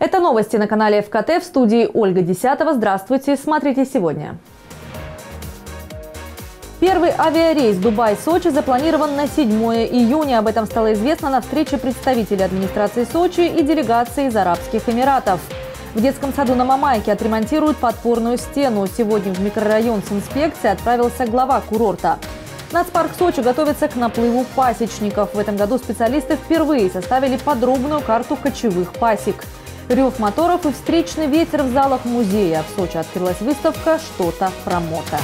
Это новости на канале ФКТ, в студии Ольга Десятова. Здравствуйте, смотрите сегодня. Первый авиарейс Дубай-Сочи запланирован на 7 июня. Об этом стало известно на встрече представителей администрации Сочи и делегации из Арабских Эмиратов. В детском саду на Мамайке отремонтируют подпорную стену. Сегодня в микрорайон с инспекцией отправился глава курорта. Нацпарк Сочи готовится к наплыву пасечников. В этом году специалисты впервые составили подробную карту кочевых пасек. Рев моторов и встречный ветер в залах музея. В Сочи открылась выставка «Что-то про мото».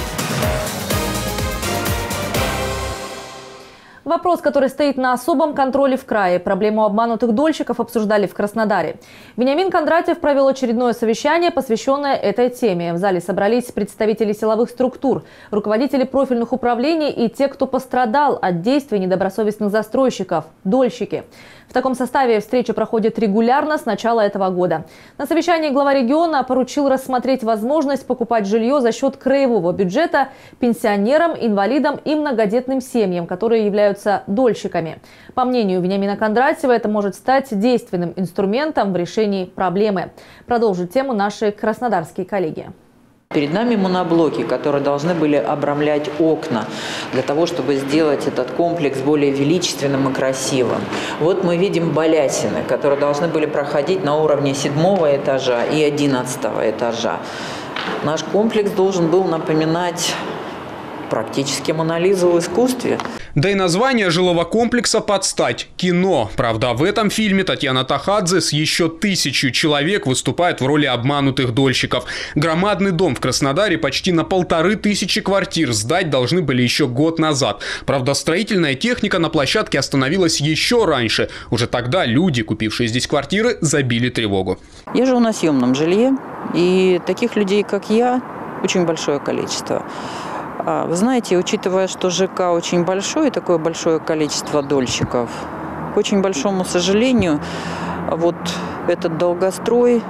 Вопрос, который стоит на особом контроле в крае. Проблему обманутых дольщиков обсуждали в Краснодаре. Вениамин Кондратьев провел очередное совещание, посвященное этой теме. В зале собрались представители силовых структур, руководители профильных управлений и те, кто пострадал от действий недобросовестных застройщиков – дольщики. В таком составе встреча проходит регулярно с начала этого года. На совещании глава региона поручил рассмотреть возможность покупать жилье за счет краевого бюджета пенсионерам, инвалидам и многодетным семьям, которые являются дольщиками. По мнению Вениамина Кондратьева, это может стать действенным инструментом в решении проблемы. Продолжат тему наши краснодарские коллеги. Перед нами моноблоки, которые должны были обрамлять окна для того, чтобы сделать этот комплекс более величественным и красивым. Вот мы видим балясины, которые должны были проходить на уровне 7-го этажа и 11-го этажа. Наш комплекс должен был напоминать практически Мона Лизу в искусстве. Да и название жилого комплекса под стать – кино. Правда, в этом фильме Татьяна Тахадзе с еще 1000 человек выступает в роли обманутых дольщиков. Громадный дом в Краснодаре почти на 1500 квартир сдать должны были еще год назад. Правда, строительная техника на площадке остановилась еще раньше. Уже тогда люди, купившие здесь квартиры, забили тревогу. Я живу на съемном жилье, и таких людей, как я, очень большое количество. Вы знаете, учитывая, что ЖК очень большой, и такое большое количество дольщиков, к очень большому сожалению, вот этот долгострой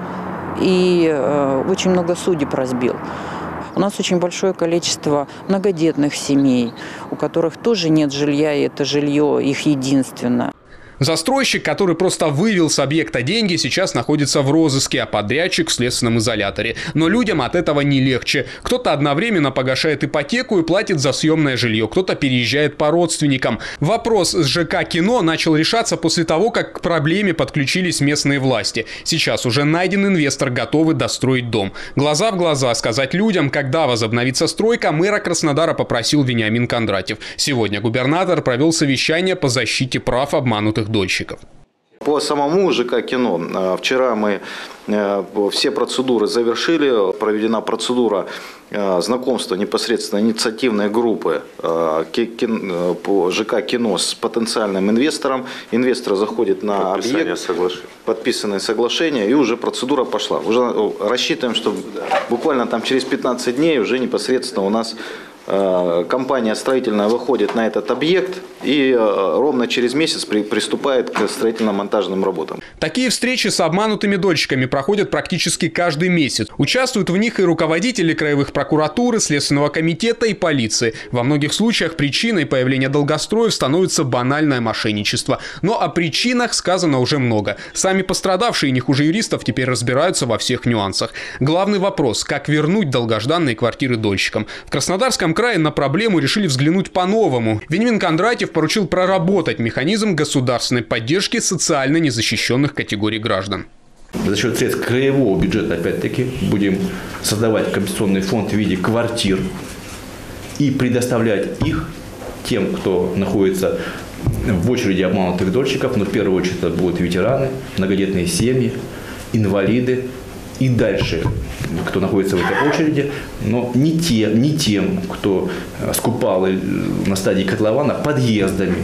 и очень много судеб разбил. У нас очень большое количество многодетных семей, у которых тоже нет жилья, и это жилье их единственное. Застройщик, который просто вывел с объекта деньги, сейчас находится в розыске, а подрядчик в следственном изоляторе. Но людям от этого не легче. Кто-то одновременно погашает ипотеку и платит за съемное жилье, кто-то переезжает по родственникам. Вопрос с ЖК «Кино» начал решаться после того, как к проблеме подключились местные власти. Сейчас уже найден инвестор, готовый достроить дом. Глаза в глаза сказать людям, когда возобновится стройка, мэра Краснодара попросил Вениамин Кондратьев. Сегодня губернатор провел совещание по защите прав обманутых дольщиков. По самому ЖК «Кино» вчера мы все процедуры завершили. Проведена процедура знакомства непосредственно инициативной группы по ЖК «Кино» с потенциальным инвестором. Инвестор заходит на объект, подписанное соглашение, и уже процедура пошла. Уже рассчитываем, что буквально там через 15 дней уже непосредственно у нас компания строительная выходит на этот объект и ровно через месяц приступает к строительно-монтажным работам. Такие встречи с обманутыми дольщиками проходят практически каждый месяц. Участвуют в них и руководители краевых прокуратуры, Следственного комитета и полиции. Во многих случаях причиной появления долгостроев становится банальное мошенничество. Но о причинах сказано уже много. Сами пострадавшие, не хуже юристов, теперь разбираются во всех нюансах. Главный вопрос – как вернуть долгожданные квартиры дольщикам. В Краснодарском крае на проблему решили взглянуть по-новому. Вениамин Кондратьев поручил проработать механизм государственной поддержки социально незащищенных категорий граждан. За счет средств краевого бюджета, опять-таки, будем создавать компенсационный фонд в виде квартир и предоставлять их тем, кто находится в очереди обманутых дольщиков. Но в первую очередь это будут ветераны, многодетные семьи, инвалиды. И дальше, кто находится в этой очереди, но не тем, кто скупал на стадии котлована подъездами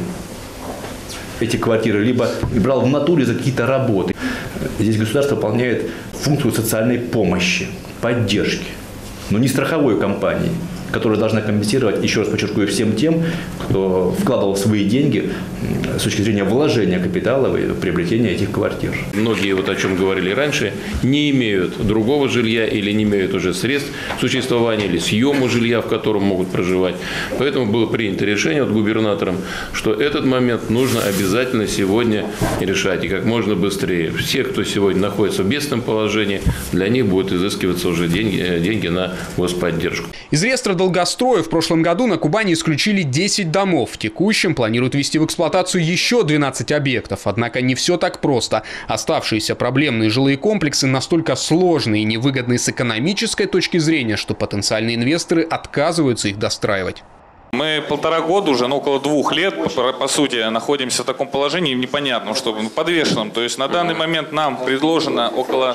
эти квартиры, либо брал в натуре за какие-то работы. Здесь государство выполняет функцию социальной помощи, поддержки, но не страховой компании, которая должна компенсировать, еще раз подчеркиваю, всем тем, кто вкладывал свои деньги с точки зрения вложения капитала в приобретение этих квартир. Многие, вот о чем говорили раньше, не имеют другого жилья или не имеют уже средств существования или съема жилья, в котором могут проживать. Поэтому было принято решение от губернатором, что этот момент нужно обязательно сегодня решать и как можно быстрее. Все, кто сегодня находится в бедственном положении, для них будут изыскиваться уже деньги на господдержку. Из реестра долгостроев в прошлом году на Кубани исключили 10 домов. В текущем планируют ввести в эксплуатацию еще 12 объектов. Однако не все так просто. Оставшиеся проблемные жилые комплексы настолько сложные и невыгодные с экономической точки зрения, что потенциальные инвесторы отказываются их достраивать. Мы 1,5 года уже, около 2 лет, по сути, находимся в таком положении непонятном, что подвешенном. То есть на данный момент нам предложено около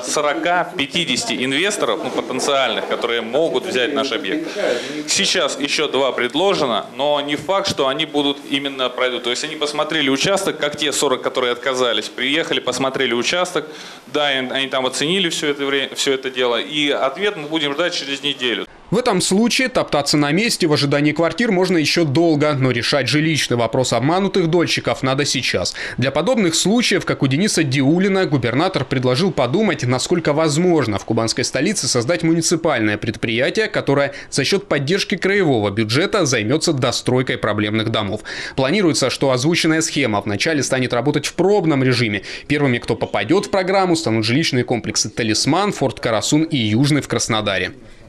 40-50 инвесторов, потенциальных, которые могут взять наш объект. Сейчас еще 2 предложено, но не факт, что они будут именно пройдут. То есть они посмотрели участок, как те 40, которые отказались, приехали, посмотрели участок, да, они там оценили все это дело, и ответ мы будем ждать через неделю. В этом случае топтаться на месте в ожидании квартир можно еще долго, но решать жилищный вопрос обманутых дольщиков надо сейчас. Для подобных случаев, как у Дениса Диулина, губернатор предложил подумать, насколько возможно в кубанской столице создать муниципальное предприятие, которое за счет поддержки краевого бюджета займется достройкой проблемных домов. Планируется, что озвученная схема вначале станет работать в пробном режиме. Первыми, кто попадет в программу, станут жилищные комплексы «Талисман», «Форт Карасун» и «Южный» в Краснодаре.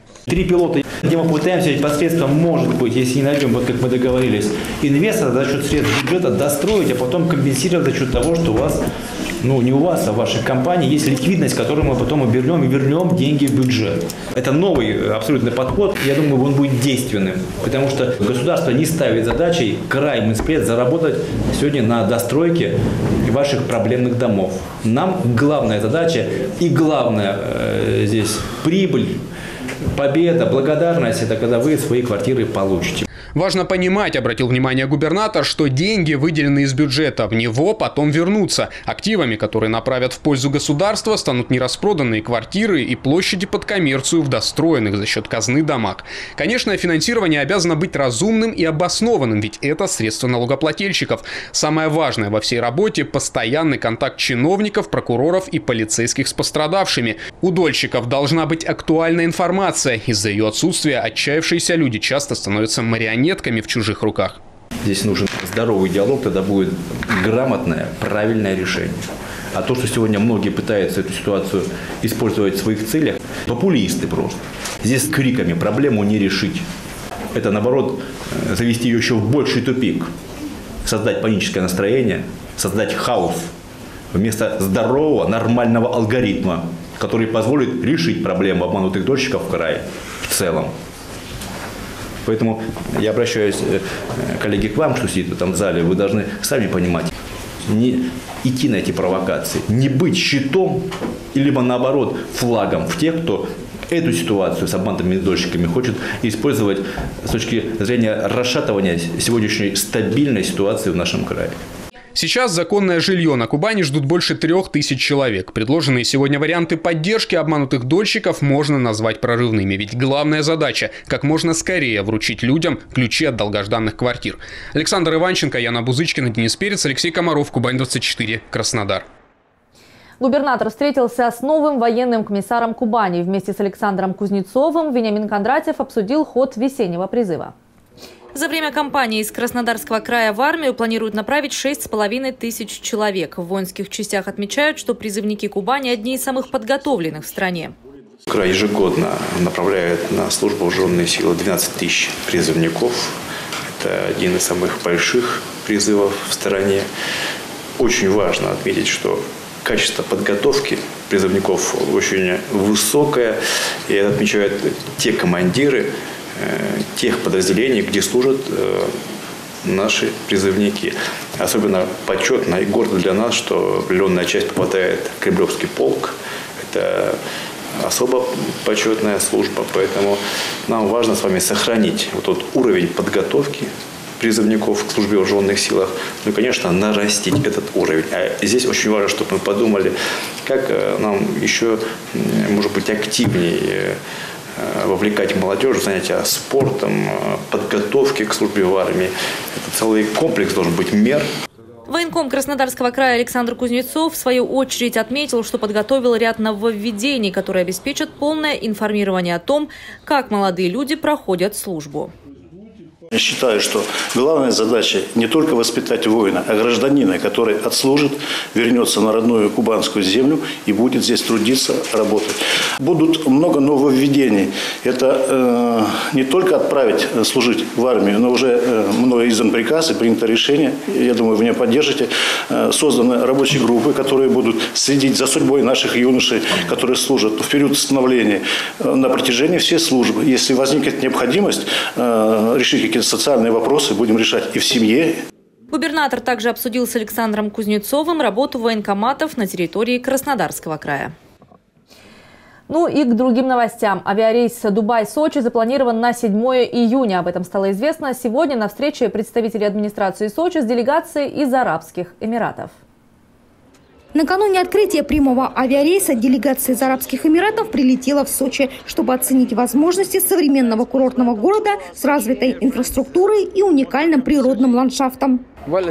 3 пилота, где мы пытаемся посредством, может быть, если не найдем, вот как мы договорились, инвестора за счет средств бюджета достроить, а потом компенсировать за счет того, что у вас, не у вас, а в вашей компании есть ликвидность, которую мы потом вернем деньги в бюджет. Это новый абсолютно подход, я думаю, он будет действенным, потому что государство не ставит задачей край муниципалитет заработать сегодня на достройке ваших проблемных домов. Нам главная задача и главная здесь прибыль, победа, благодарность – это когда вы свои квартиры получите. Важно понимать, обратил внимание губернатор, что деньги, выделенные из бюджета, в него потом вернутся. Активами, которые направят в пользу государства, станут нераспроданные квартиры и площади под коммерцию в достроенных за счет казны домах. Конечно, финансирование обязано быть разумным и обоснованным, ведь это средства налогоплательщиков. Самое важное во всей работе – постоянный контакт чиновников, прокуроров и полицейских с пострадавшими. У дольщиков должна быть актуальная информация. Из-за ее отсутствия отчаявшиеся люди часто становятся марионетками в чужих руках. Здесь нужен здоровый диалог, тогда будет грамотное, правильное решение. А то, что сегодня многие пытаются эту ситуацию использовать в своих целях, популисты просто. Здесь криками проблему не решить. Это, наоборот, завести ее еще в больший тупик. Создать паническое настроение, создать хаос вместо здорового, нормального алгоритма, который позволит решить проблему обманутых дольщиков в крае в целом. Поэтому я обращаюсь, коллеги, к вам, что сидите там в зале, вы должны сами понимать, не идти на эти провокации, не быть щитом, либо наоборот флагом в тех, кто эту ситуацию с обманутыми дольщиками хочет использовать с точки зрения расшатывания сегодняшней стабильной ситуации в нашем крае. Сейчас законное жилье на Кубани ждут больше 3000 человек. Предложенные сегодня варианты поддержки обманутых дольщиков можно назвать прорывными. Ведь главная задача – как можно скорее вручить людям ключи от долгожданных квартир. Александр Иванченко, Яна Бузычкина, Денис Перец, Алексей Комаров, Кубань-24, Краснодар. Губернатор встретился с новым военным комиссаром Кубани. Вместе с Александром Кузнецовым Вениамин Кондратьев обсудил ход весеннего призыва. За время кампании из Краснодарского края в армию планируют направить 6500 человек. В воинских частях отмечают, что призывники Кубани одни из самых подготовленных в стране. Край ежегодно направляет на службу вооруженные силы 12 тысяч призывников. Это один из самых больших призывов в стране. Очень важно отметить, что качество подготовки призывников очень высокое. И это отмечают те командиры тех подразделений, где служат наши призывники. Особенно почетно и гордо для нас, что определенная часть попадает в Кремлевский полк. Это особо почетная служба, поэтому нам важно с вами сохранить вот тот уровень подготовки призывников к службе в вооруженных силах, ну и, конечно, нарастить этот уровень. А здесь очень важно, чтобы мы подумали, как нам еще, может быть, активнее вовлекать молодежь в занятия спортом, подготовки к службе в армии. Это целый комплекс должен быть мер. Военком Краснодарского края Александр Кузнецов в свою очередь отметил, что подготовил ряд нововведений, которые обеспечат полное информирование о том, как молодые люди проходят службу. Я считаю, что главная задача не только воспитать воина, а гражданина, который отслужит, вернется на родную кубанскую землю и будет здесь трудиться, работать. Будут много нововведений. Это не только отправить служить в армию, но уже мной издан приказ и принято решение, я думаю, вы меня поддержите, созданы рабочие группы, которые будут следить за судьбой наших юношей, которые служат в период становления на протяжении всей службы. Если возникнет необходимость решить какие-то социальные вопросы, будем решать и в семье. Губернатор также обсудил с Александром Кузнецовым работу военкоматов на территории Краснодарского края. Ну и к другим новостям. Авиарейс Дубай-Сочи запланирован на 7 июня. Об этом стало известно сегодня на встрече представителей администрации Сочи с делегацией из Арабских Эмиратов. Накануне открытия прямого авиарейса делегация из Арабских Эмиратов прилетела в Сочи, чтобы оценить возможности современного курортного города с развитой инфраструктурой и уникальным природным ландшафтом.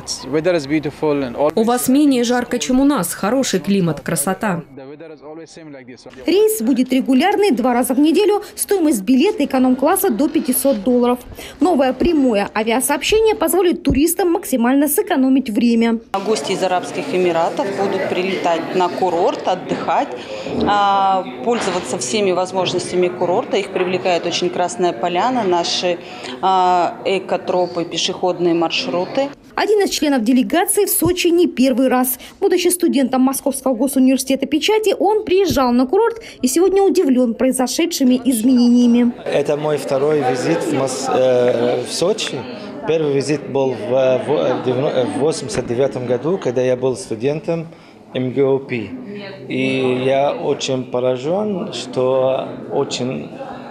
У вас менее жарко, чем у нас. Хороший климат, красота. Рейс будет регулярный 2 раза в неделю. Стоимость билета эконом-класса до $500. Новое прямое авиасообщение позволит туристам максимально сэкономить время. Гости из Арабских Эмиратов будут прилетать на курорт, отдыхать, пользоваться всеми возможностями курорта. Их привлекает очень Красная Поляна, наши экотропы, пешеходные маршруты. Один из членов делегации в Сочи не первый раз. Будучи студентом Московского госуниверситета печати, он приезжал на курорт и сегодня удивлен произошедшими изменениями. Это мой второй визит в Сочи. Первый визит был в 1989 году, когда я был студентом МГУП. И я очень поражен, что очень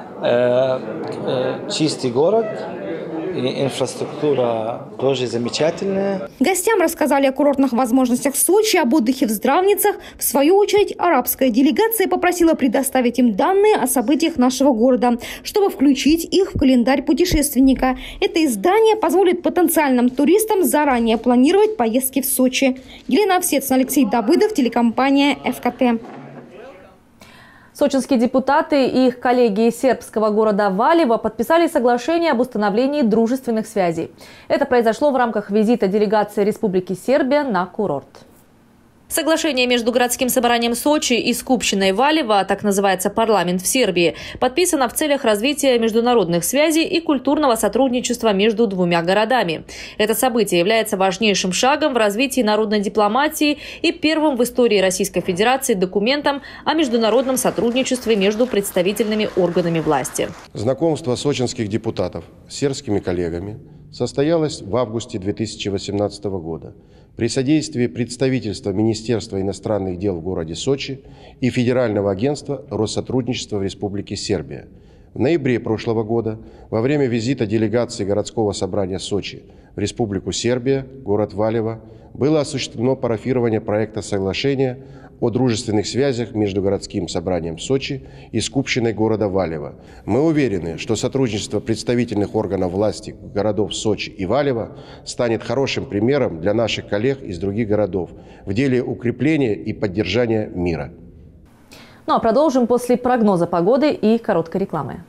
чистый город. И инфраструктура тоже замечательная. Гостям рассказали о курортных возможностях Сочи, об отдыхе в Здравницах. В свою очередь, арабская делегация попросила предоставить им данные о событиях нашего города, чтобы включить их в календарь путешественника. Это издание позволит потенциальным туристам заранее планировать поездки в Сочи. Елена Овсецина, Алексей Давыдов, телекомпания ФКТ. Сочинские депутаты и их коллеги из сербского города Валево подписали соглашение об установлении дружественных связей. Это произошло в рамках визита делегации Республики Сербия на курорт. Соглашение между городским собранием Сочи и Скупщиной Валево, так называется парламент в Сербии, подписано в целях развития международных связей и культурного сотрудничества между двумя городами. Это событие является важнейшим шагом в развитии народной дипломатии и первым в истории Российской Федерации документом о международном сотрудничестве между представительными органами власти. Знакомство сочинских депутатов с сербскими коллегами состоялось в августе 2018 года при содействии представительства Министерства иностранных дел в городе Сочи и Федерального агентства Россотрудничества в Республике Сербия. В ноябре прошлого года, во время визита делегации городского собрания Сочи в Республику Сербия, город Валево, было осуществлено парафирование проекта соглашения о дружественных связях между городским собранием Сочи и Скупщиной города Валево. Мы уверены, что сотрудничество представительных органов власти городов Сочи и Валево станет хорошим примером для наших коллег из других городов в деле укрепления и поддержания мира. Ну а продолжим после прогноза погоды и короткой рекламы.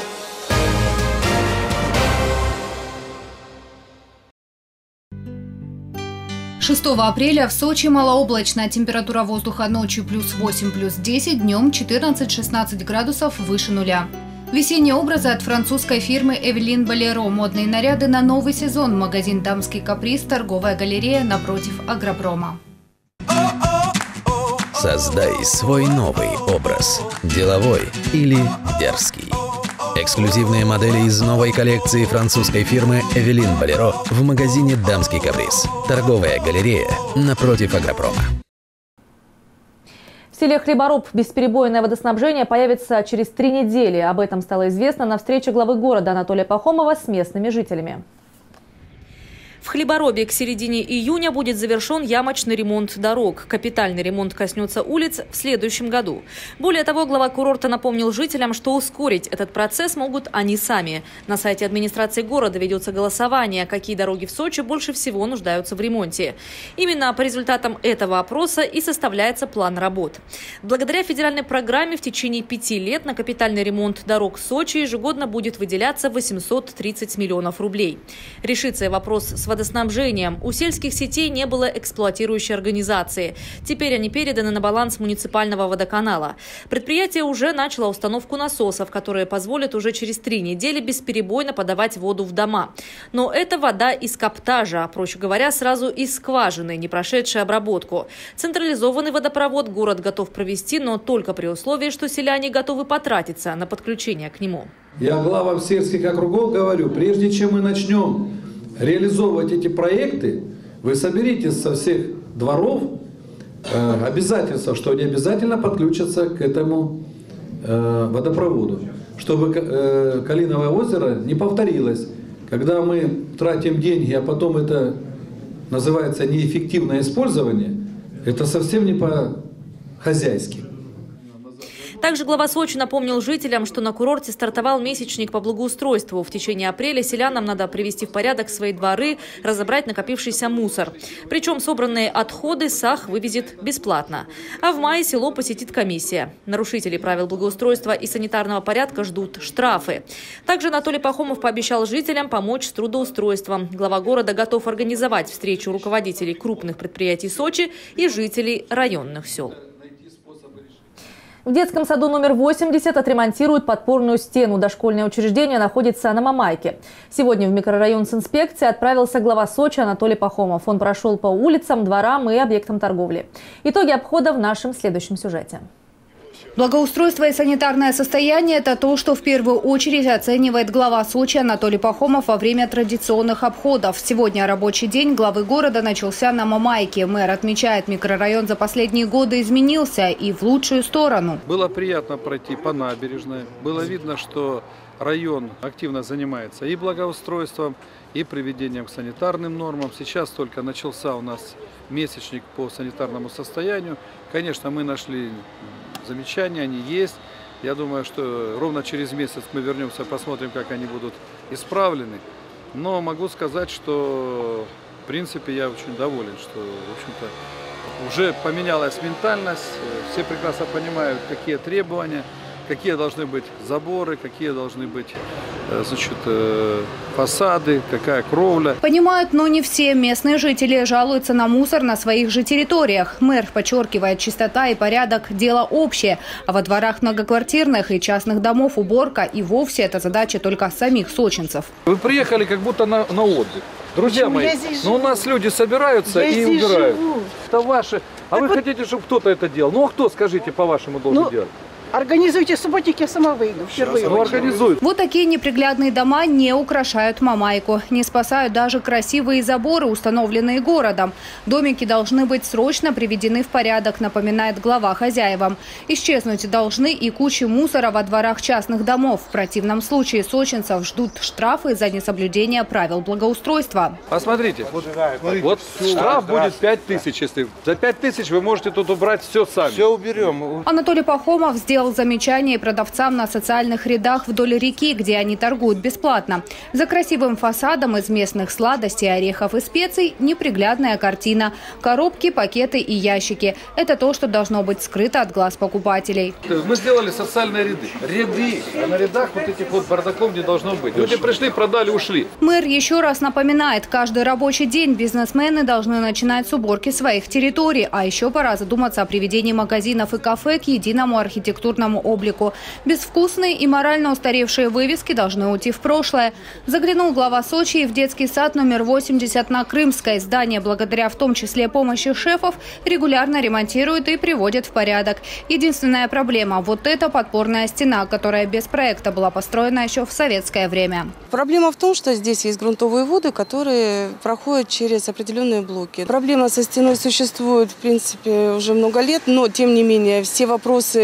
«6 апреля в Сочи малооблачно. Температура воздуха ночью +8, +10, днем 14-16 градусов выше нуля. Весенние образы от французской фирмы Эвелин Болеро. Модные наряды на новый сезон. Магазин «Дамский каприз», торговая галерея напротив Агропрома. Создай свой новый образ. Деловой или дерзкий. Эксклюзивные модели из новой коллекции французской фирмы «Эвелин Болеро» в магазине «Дамский каприз». Торговая галерея напротив Агропрома. В селе Хлебороб бесперебойное водоснабжение появится через 3 недели. Об этом стало известно на встрече главы города Анатолия Пахомова с местными жителями. В Хлеборобе к середине июня будет завершен ямочный ремонт дорог. Капитальный ремонт коснется улиц в следующем году. Более того, глава курорта напомнил жителям, что ускорить этот процесс могут они сами. На сайте администрации города ведется голосование, какие дороги в Сочи больше всего нуждаются в ремонте. Именно по результатам этого опроса и составляется план работ. Благодаря федеральной программе в течение 5 лет на капитальный ремонт дорог Сочи ежегодно будет выделяться 830 миллионов рублей. Решится и вопрос с водоснабжением. У сельских сетей не было эксплуатирующей организации. Теперь они переданы на баланс муниципального водоканала. Предприятие уже начало установку насосов, которые позволят уже через 3 недели бесперебойно подавать воду в дома. Но это вода из каптажа, проще говоря, сразу из скважины, не прошедшей обработку. Централизованный водопровод город готов провести, но только при условии, что селяне готовы потратиться на подключение к нему. Я главам сельских округов говорю, прежде чем мы начнем реализовывать эти проекты, вы соберитесь со всех дворов обязательства, что они обязательно подключатся к этому водопроводу, чтобы Калиновое озеро не повторилось. Когда мы тратим деньги, а потом это называется неэффективное использование, это совсем не по-хозяйски. Также глава Сочи напомнил жителям, что на курорте стартовал месячник по благоустройству. В течение апреля селянам надо привести в порядок свои дворы, разобрать накопившийся мусор. Причем собранные отходы САХ вывезет бесплатно. А в мае село посетит комиссия. Нарушителей правил благоустройства и санитарного порядка ждут штрафы. Также Анатолий Пахомов пообещал жителям помочь с трудоустройством. Глава города готов организовать встречу руководителей крупных предприятий Сочи и жителей районных сел. В детском саду номер 80 отремонтируют подпорную стену. Дошкольное учреждение находится на Мамайке. Сегодня в микрорайон с инспекцией отправился глава Сочи Анатолий Пахомов. Он прошел по улицам, дворам и объектам торговли. Итоги обхода в нашем следующем сюжете. Благоустройство и санитарное состояние – это то, что в первую очередь оценивает глава Сочи Анатолий Пахомов во время традиционных обходов. Сегодня рабочий день главы города начался на Мамайке. Мэр отмечает, микрорайон за последние годы изменился и в лучшую сторону. Было приятно пройти по набережной. Было видно, что район активно занимается и благоустройством, и приведением к санитарным нормам. Сейчас только начался у нас месячник по санитарному состоянию. Конечно, мы нашли замечания, они есть. Я думаю, что ровно через месяц мы вернемся, посмотрим, как они будут исправлены. Но могу сказать, что в принципе я очень доволен, что в общем-то уже поменялась ментальность. Все прекрасно понимают, какие требования, какие должны быть заборы, какие должны быть фасады, какая кровля. Понимают, но не все. Местные жители жалуются на мусор на своих же территориях. Мэр подчеркивает, чистота и порядок – дело общее. А во дворах многоквартирных и частных домов уборка и вовсе это задача только самих сочинцев. Вы приехали как будто на отдых. Друзья мои, но у нас люди собираются и убирают. Это ваши. А вы хотите, чтобы кто-то это делал? Ну а кто, скажите, по-вашему должен делать? Организуйте субботник, я сама выйду. Организуют. Вот такие неприглядные дома не украшают Мамайку. Не спасают даже красивые заборы, установленные городом. Домики должны быть срочно приведены в порядок, напоминает глава хозяевам. Исчезнуть должны и кучи мусора во дворах частных домов. В противном случае сочинцев ждут штрафы за несоблюдение правил благоустройства. Посмотрите, вот штраф будет 5000, если за 5000 вы можете тут убрать все сами. Все уберем. Анатолий Пахомов сделал замечание продавцам на социальных рядах вдоль реки, где они торгуют бесплатно. За красивым фасадом из местных сладостей, орехов и специй неприглядная картина. Коробки, пакеты и ящики. Это то, что должно быть скрыто от глаз покупателей. Мы сделали социальные ряды. Ряды. А на рядах вот этих вот бардаков не должно быть. Люди пришли, продали, ушли. Мэр еще раз напоминает, каждый рабочий день бизнесмены должны начинать с уборки своих территорий. А еще пора задуматься о приведении магазинов и кафе к единому архитектурному облику. Безвкусные и морально устаревшие вывески должны уйти в прошлое. Заглянул глава Сочи и в детский сад номер 80 на Крымской. Здание, благодаря в том числе помощи шефов, регулярно ремонтируют и приводят в порядок. Единственная проблема – вот эта подпорная стена, которая без проекта была построена еще в советское время. Проблема в том, что здесь есть грунтовые воды, которые проходят через определенные блоки. Проблема со стеной существует, в принципе, уже много лет, но, тем не менее, все вопросы держатся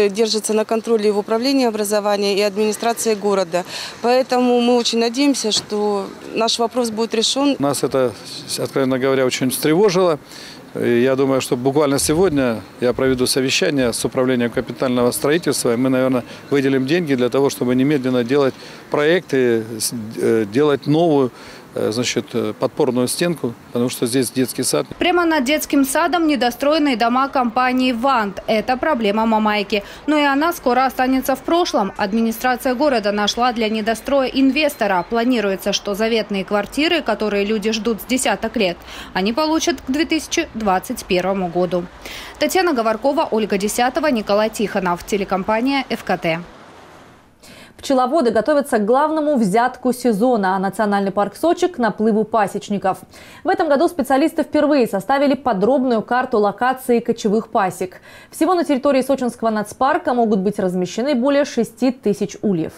находится на контроле и в управлении образования, и администрации города. Поэтому мы очень надеемся, что наш вопрос будет решен. Нас это, откровенно говоря, очень встревожило. Я думаю, что буквально сегодня я проведу совещание с управлением капитального строительства. И мы, наверное, выделим деньги для того, чтобы немедленно делать проекты, делать новую, значит, подпорную стенку, потому что здесь детский сад. Прямо над детским садом недостроенные дома компании «Вант». Это проблема Мамайки. Но и она скоро останется в прошлом. Администрация города нашла для недостроя инвестора. Планируется, что заветные квартиры, которые люди ждут с десяток лет, они получат к 2021 году. Татьяна Говоркова, Ольга Десятова, Николай Тихонов. Телекомпания ФКТ. Пчеловоды готовятся к главному взятку сезона, а национальный парк Сочи к наплыву пасечников. В этом году специалисты впервые составили подробную карту локации кочевых пасек. Всего на территории Сочинского нацпарка могут быть размещены более 6 тысяч ульев.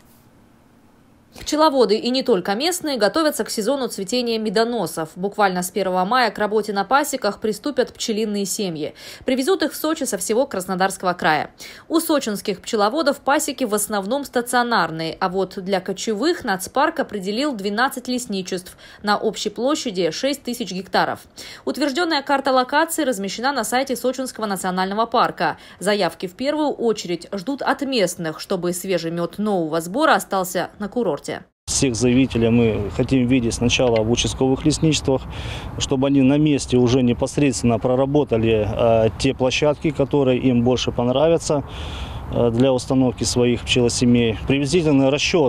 Пчеловоды и не только местные готовятся к сезону цветения медоносов. Буквально с 1 мая к работе на пасеках приступят пчелиные семьи. Привезут их в Сочи со всего Краснодарского края. У сочинских пчеловодов пасеки в основном стационарные, а вот для кочевых нацпарк определил 12 лесничеств на общей площади 6 тысяч гектаров. Утвержденная карта локации размещена на сайте Сочинского национального парка. Заявки в первую очередь ждут от местных, чтобы свежий мед нового сбора остался на курорте. Всех заявителей мы хотим видеть сначала в участковых лесничествах, чтобы они на месте уже непосредственно проработали те площадки, которые им больше понравятся для установки своих пчелосемей. Приблизительный расчет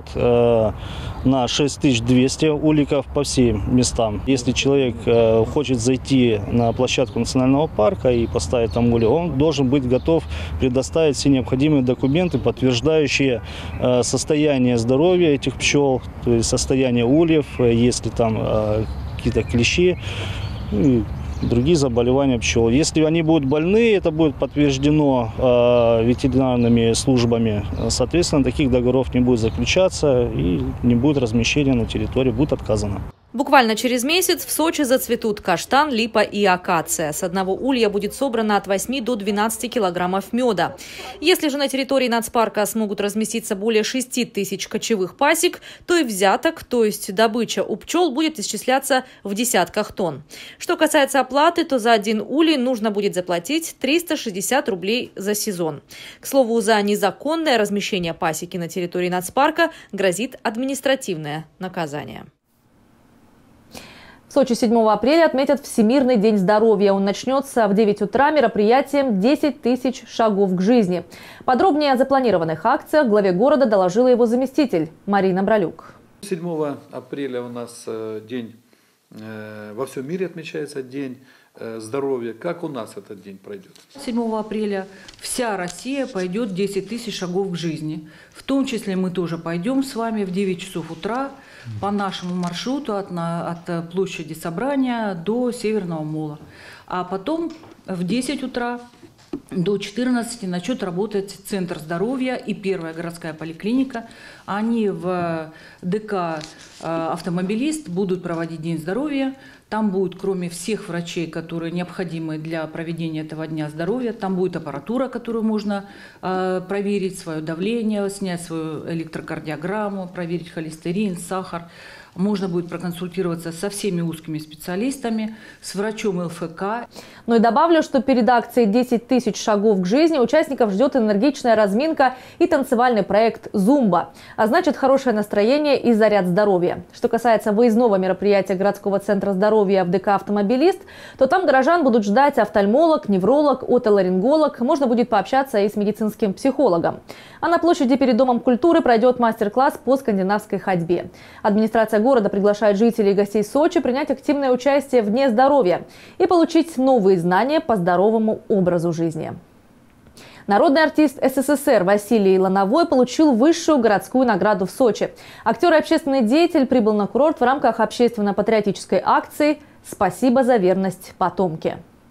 на 6200 уликов по всем местам. Если человек хочет зайти на площадку национального парка и поставить там улей, он должен быть готов предоставить все необходимые документы, подтверждающие состояние здоровья этих пчел, то есть состояние ульев, если там какие-то клещи, другие заболевания пчел. Если они будут больны, это будет подтверждено ветеринарными службами. Соответственно, таких договоров не будет заключаться и не будет размещения на территории, будет отказано. Буквально через месяц в Сочи зацветут каштан, липа и акация. С одного улья будет собрано от 8 до 12 килограммов меда. Если же на территории нацпарка смогут разместиться более 6 тысяч кочевых пасек, то и взяток, то есть добыча у пчел, будет исчисляться в десятках тонн. Что касается оплаты, то за один улей нужно будет заплатить 360 рублей за сезон. К слову, за незаконное размещение пасеки на территории нацпарка грозит административное наказание. В Сочи 7 апреля отметят Всемирный день здоровья. Он начнется в 9 утра мероприятием «10 тысяч шагов к жизни». Подробнее о запланированных акциях главе города доложила его заместитель Марина Бралюк. 7 апреля у нас день, во всем мире отмечается День здоровья. Как у нас этот день пройдет? 7 апреля вся Россия пойдет 10 тысяч шагов к жизни. В том числе мы тоже пойдем с вами в 9 часов утра по нашему маршруту от площади Собрания до Северного мола. А потом в 10 утра до 14 начнет работать Центр здоровья и первая городская поликлиника. Они в ДК «Автомобилист» будут проводить День здоровья. Там будет, кроме всех врачей, которые необходимы для проведения этого Дня здоровья, там будет аппаратура, которую можно проверить свое давление, снять свою электрокардиограмму, проверить холестерин, сахар. Можно будет проконсультироваться со всеми узкими специалистами, с врачом ЛФК. Ну и добавлю, что перед акцией «10 тысяч шагов к жизни» участников ждет энергичная разминка и танцевальный проект «Зумба». А значит, хорошее настроение и заряд здоровья. Что касается выездного мероприятия городского центра здоровья в ДК «Автомобилист», то там горожан будут ждать офтальмолог, невролог, отоларинголог. Можно будет пообщаться и с медицинским психологом. А на площади перед Домом культуры пройдет мастер-класс по скандинавской ходьбе. Администрация города приглашает жителей и гостей Сочи принять активное участие в Дне здоровья и получить новые знания по здоровому образу жизни. Народный артист СССР Василий Лановой получил высшую городскую награду в Сочи. Актер и общественный деятель прибыл на курорт в рамках общественно-патриотической акции «Спасибо за верность, потомки».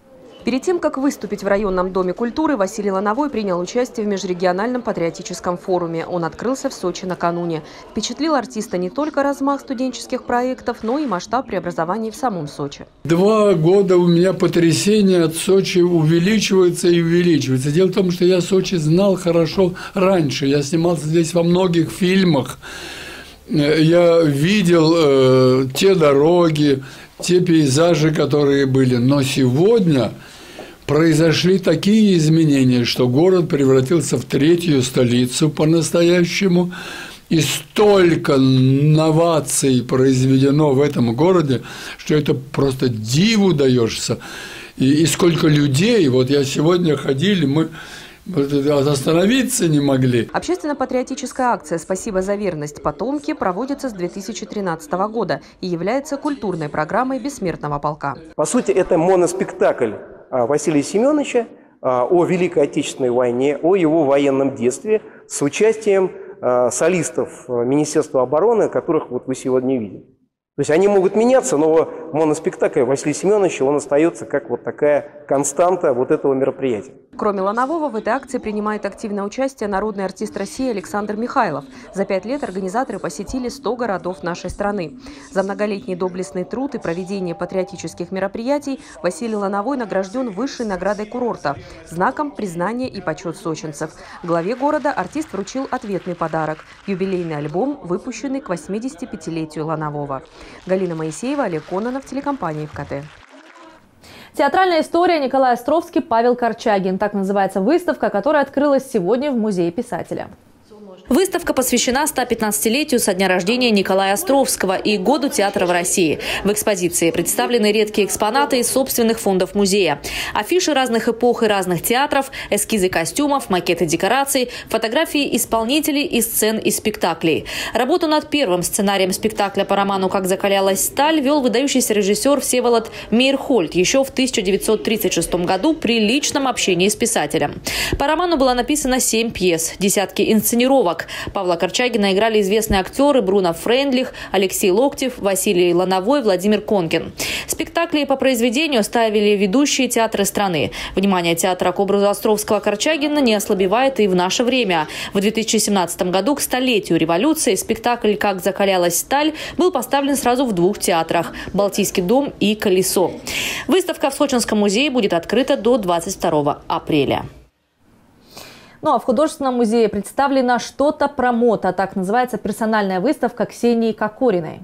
Перед тем, как выступить в районном доме культуры, Василий Лановой принял участие в межрегиональном патриотическом форуме. Он открылся в Сочи накануне. Впечатлил артиста не только размах студенческих проектов, но и масштаб преобразований в самом Сочи. 2 года у меня потрясение от Сочи увеличивается и увеличивается. Дело в том, что я Сочи знал хорошо раньше. Я снимался здесь во многих фильмах. Я видел те дороги, те пейзажи, которые были. Но сегодня произошли такие изменения, что город превратился в 3-ю столицу по-настоящему. И столько новаций произведено в этом городе, что это просто диву даешься. И сколько людей, вот я сегодня ходили, мы остановиться не могли. Общественно-патриотическая акция «Спасибо за верность, потомки» проводится с 2013 года и является культурной программой Бессмертного полка. По сути, это моноспектакль Василия Семеновича о Великой Отечественной войне, о его военном детстве с участием солистов Министерства обороны, которых вот вы сегодня видели. То есть они могут меняться, но моноспектакль Василия Семеновича, он остается как вот такая константа вот этого мероприятия. Кроме Ланового, в этой акции принимает активное участие народный артист России Александр Михайлов. За 5 лет организаторы посетили 100 городов нашей страны. За многолетний доблестный труд и проведение патриотических мероприятий Василий Лановой награжден высшей наградой курорта – знаком признания и почет сочинцев. Главе города артист вручил ответный подарок – юбилейный альбом, выпущенный к 85-летию Ланового. Галина Моисеева, Олег Кононов, телекомпания ФКТ. Театральная история Николай Островский, Павел Корчагин. Так называется выставка, которая открылась сегодня в Музее писателя. Выставка посвящена 115-летию со дня рождения Николая Островского и году театра в России. В экспозиции представлены редкие экспонаты из собственных фондов музея. Афиши разных эпох и разных театров, эскизы костюмов, макеты декораций, фотографии исполнителей и сцен из спектаклей. Работу над первым сценарием спектакля по роману «Как закалялась сталь» вел выдающийся режиссер Всеволод Мейерхольд еще в 1936 году при личном общении с писателем. По роману было написано 7 пьес, десятки инсценировок. Павла Корчагина играли известные актеры Бруно Фрейндлих, Алексей Локтев, Василий Лановой, Владимир Конкин. Спектакли по произведению ставили ведущие театры страны. Внимание театра к образу Островского-Корчагина не ослабевает и в наше время. В 2017 году к 100-летию революции спектакль «Как закалялась сталь» был поставлен сразу в 2 театрах – «Балтийский дом» и «Колесо». Выставка в Сочинском музее будет открыта до 22 апреля. Ну а в художественном музее представлено «Что-то про мото». Так называется персональная выставка Ксении Кокориной.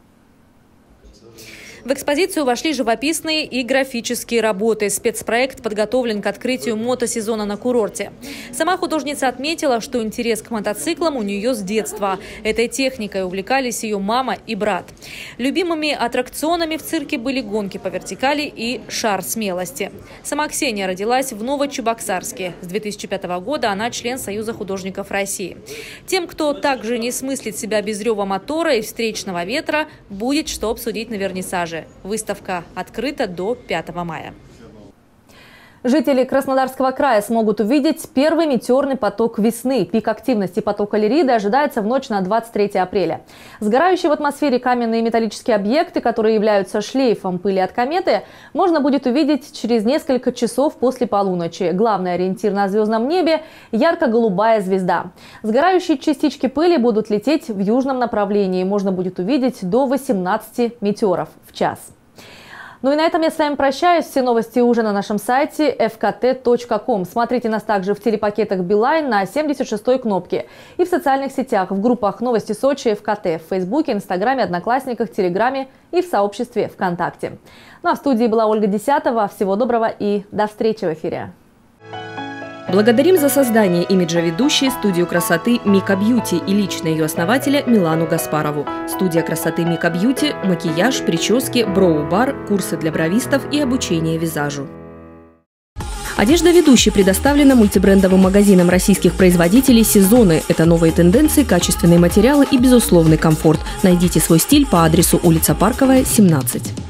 В экспозицию вошли живописные и графические работы. Спецпроект подготовлен к открытию мотосезона на курорте. Сама художница отметила, что интерес к мотоциклам у нее с детства. Этой техникой увлекались ее мама и брат. Любимыми аттракционами в цирке были гонки по вертикали и шар смелости. Сама Ксения родилась в Новочебоксарске. С 2005 года она член Союза художников России. Тем, кто также не смыслит себя без рева мотора и встречного ветра, будет что обсудить на вернисаже. Выставка открыта до 5 мая. Жители Краснодарского края смогут увидеть первый метеорный поток весны. Пик активности потока Лириды ожидается в ночь на 23 апреля. Сгорающие в атмосфере каменные и металлические объекты, которые являются шлейфом пыли от кометы, можно будет увидеть через несколько часов после полуночи. Главный ориентир на звездном небе – ярко-голубая звезда. Сгорающие частички пыли будут лететь в южном направлении. Можно будет увидеть до 18 метеоров в час. Ну и на этом я с вами прощаюсь. Все новости уже на нашем сайте fkt.com. Смотрите нас также в телепакетах Билайн на 76-й кнопке и в социальных сетях, в группах «Новости Сочи» ФКТ, в Фейсбуке, Инстаграме, Одноклассниках, Телеграме и в сообществе ВКонтакте. Ну а в студии была Ольга Десятова. Всего доброго и до встречи в эфире. Благодарим за создание имиджа ведущей студию красоты Мика Бьюти и лично ее основателя Милану Гаспарову. Студия красоты Мика Бьюти – макияж, прически, броу-бар, курсы для бровистов и обучение визажу. Одежда ведущей предоставлена мультибрендовым магазином российских производителей «Сезоны». Это новые тенденции, качественные материалы и безусловный комфорт. Найдите свой стиль по адресу улица Парковая, 17.